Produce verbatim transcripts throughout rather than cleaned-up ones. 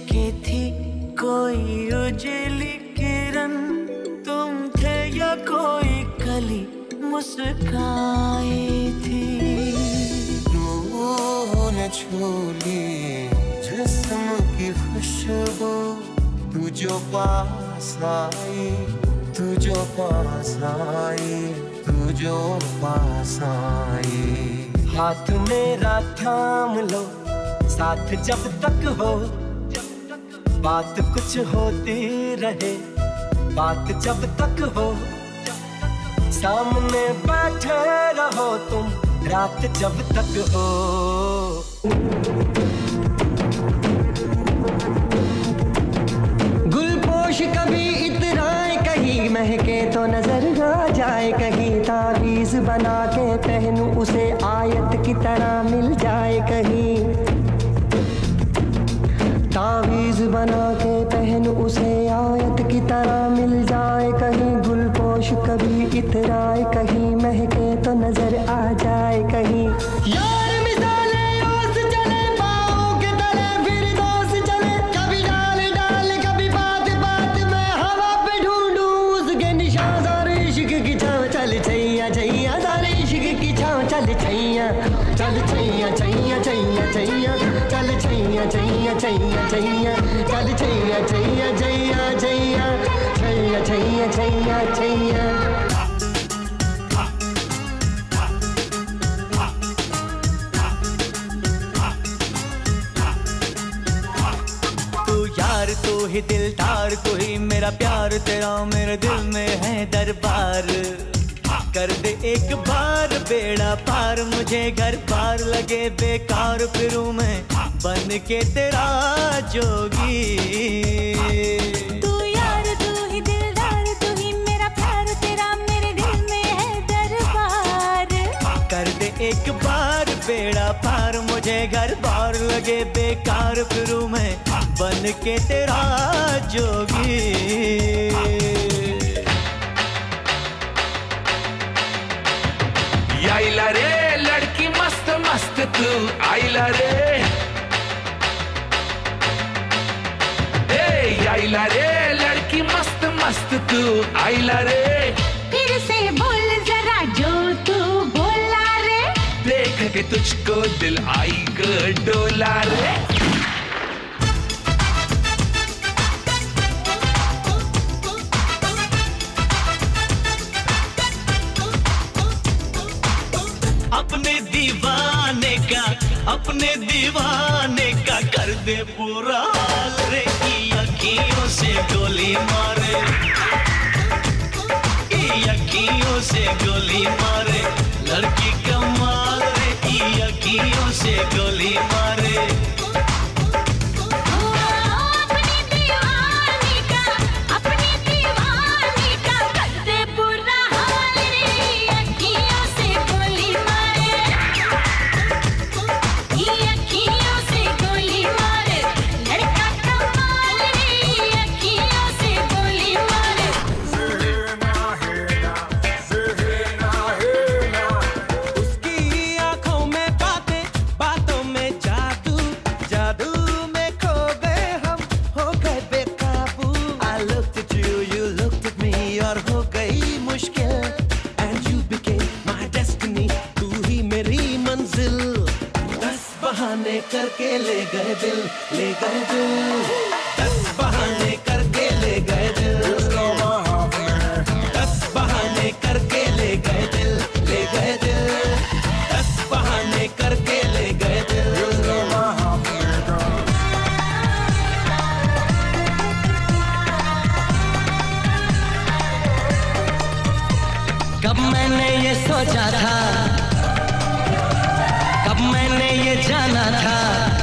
लिपके थी कोई उजली किरण, तुम थे या कोई कली मुस्काई थी। तूने छू ली जिस्म की खुशबू, तू जो पास आई, तू जो पास आई, तू जो पास आई। हाथ मेरा थाम लो साथ जब तक हो, बात कुछ होती रहे बात जब तक हो। सामने बैठे रहो तुम रात जब तक हो। गुलपोश कभी इतराए कहीं महके तो नजर आ जाए, कहीं ताबीज बना के पहनूं उसे आयत की तरह मिल जाए, कहीं ताबीज बना के पहनूं उसे आयत की तरह मिल जाए, कहीं गुलपोश कभी इतराए कहीं महके तो नजर आ जाए, कहीं यार मिसाले ओस चले पाँव के तले फिर दोस्त चले, कभी डाल डाल कभी बात बात में हवा पे ढूंढूं उसके निशान। सारे इश्क की छाँव चल छैया छैया, सारे इश्क की छाँव चल छैया चल छैया छैया छैया छैया चल छैया छैया छैया छैया चल छैया छैया छैया छैया छैया छैया छैया छैया। तू यार तू ही दिलदार, तू ही मेरा प्यार, तेरा मेरे दिल में है दरबार। कर दे एक बार बेड़ा पार, मुझे घर पार लगे बेकार, फिरूं मैं बन के तेरा जोगी। तू यार तू ही दिलदार, तू ही मेरा प्यार, तेरा मेरे दिल में है दरबार। कर दे एक बार बेड़ा पार, मुझे घर पार लगे बेकार, फिरूं मैं बन के तेरा जोगी। आइला रे लड़की मस्त मस्त तू आइला रे, ए आइला रे लड़की मस्त मस्त तू आइला रे। फिर से बोल जरा जो तू बोला रे, देख के तुझको दिल आई ग डोला रे। अपने दीवाने का अपने दीवाने का कर दे पूरा हाल रे, की अखियों से गोली मारे, की अखियों से गोली मारे, लड़की कमाल रे, की अखियों से गोली मारे। करके ले गए दिल, ले गए दिल, दस बहाने करके ले गए दिल, दस बहाने करके ले गए दिल, ले गए दिल, दस बहाने करके ले गए दिल। कब मैंने ये सोचा था, कब मैंने ये जाना था,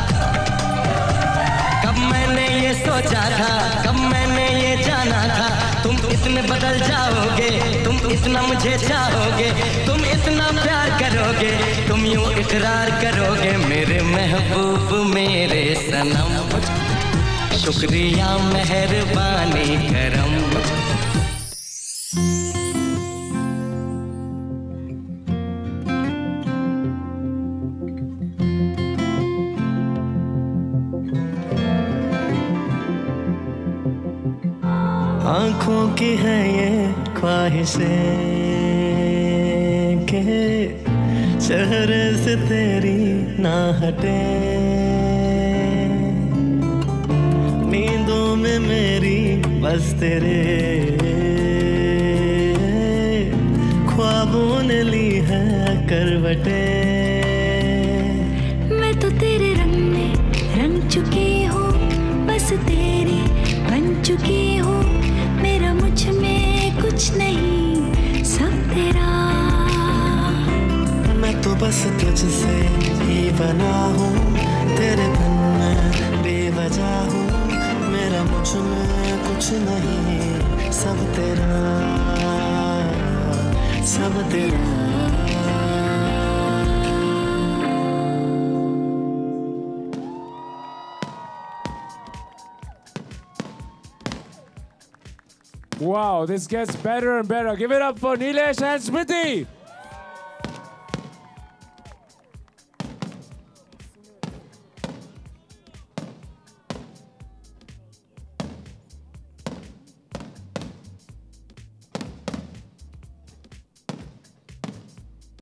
कब मैंने ये सोचा था, कब मैंने ये जाना था, तुम इतने बदल जाओगे, तुम इतना मुझे चाहोगे, तुम इतना प्यार करोगे, तुम यूं इकरार करोगे मेरे महबूब मेरे सनम। शुक्रिया मेहरबानी करम। आँखों की है ये ख्वाहिशें के चेहरे से तेरी ना हटे, नींदों में मेरी बस तेरे ख्वाबों ने ली है करवटें। मैं तो तेरे रंग में रंग चुकी हूँ, बस तेरी बन चुकी हूँ। मेरा मुझ में कुछ नहीं, सब तेरा। मैं तो बस तुझसे ही बना हूँ, तेरे बिन मैं बेवजह हूँ। मेरा मुझ में कुछ नहीं, सब तेरा, सब तेरा। Wow, this gets better and better. Give it up for Nilesh and Smriti.